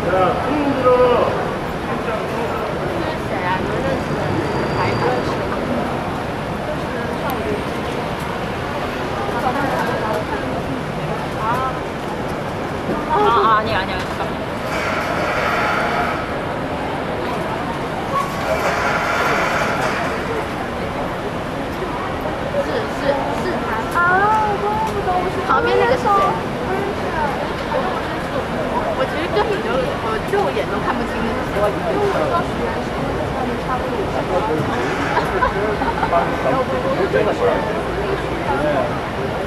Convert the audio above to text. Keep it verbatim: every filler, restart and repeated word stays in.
야, 손 들어. 谁啊？你们认识的？哪一个认识的？就是上午啊啊！ 아니 아니야 잠깐만.旁边那个是谁？我其实根本就我肉眼都看不清那是谁。因为我知道许愿是那个上面差不多有。哈哈哈哈哈！